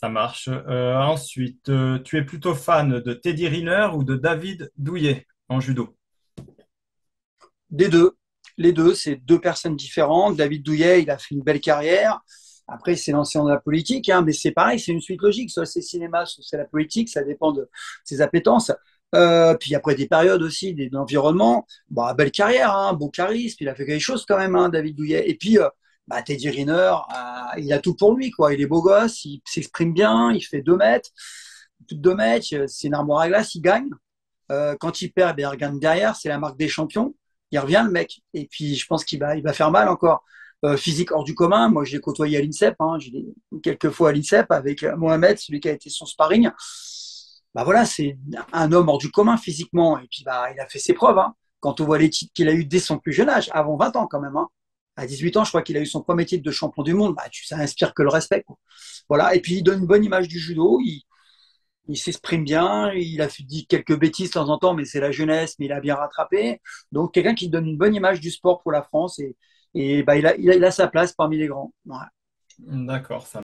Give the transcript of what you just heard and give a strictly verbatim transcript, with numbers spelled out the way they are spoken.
Ça marche. Euh, ensuite, euh, tu es plutôt fan de Teddy Riner ou de David Douillet en judo? Des deux. Les deux, c'est deux personnes différentes. David Douillet, il a fait une belle carrière. Après, il s'est lancé dans la politique, hein, mais c'est pareil, c'est une suite logique. Soit c'est cinéma, soit c'est la politique, ça dépend de ses appétences. Euh, puis après des périodes aussi, des, de l'environnement. Bah, belle carrière, hein, beau charisme, il a fait quelque chose quand même, hein, David Douillet. Et puis, euh, bah, Teddy Riner, euh, il a tout pour lui, quoi. Il est beau gosse, il s'exprime bien, il fait deux mètres, plus de deux mètres, c'est une armoire à glace, il gagne. Euh, quand il perd, ben, il regagne derrière, c'est la marque des champions. Il revient le mec. Et puis je pense qu'il va, il va faire mal encore. Euh, physique hors du commun. Moi, je l'ai côtoyé à l'INSEP. Hein. Je l'ai quelques fois à l'INSEP avec Mohamed, celui qui a été son sparring. Bah voilà, c'est un homme hors du commun physiquement. Et puis bah, il a fait ses preuves. Hein. Quand on voit les titres qu'il a eu dès son plus jeune âge, avant vingt ans quand même. Hein. À dix-huit ans, je crois qu'il a eu son premier titre de champion du monde. Bah, tu, ça inspire que le respect. Quoi. Voilà. Et puis il donne une bonne image du judo. Il, il s'exprime bien, il a dit quelques bêtises de temps en temps, mais c'est la jeunesse, mais il a bien rattrapé. Donc, quelqu'un qui donne une bonne image du sport pour la France et, et bah, il, a, il, a, il a sa place parmi les grands. Ouais. D'accord, ça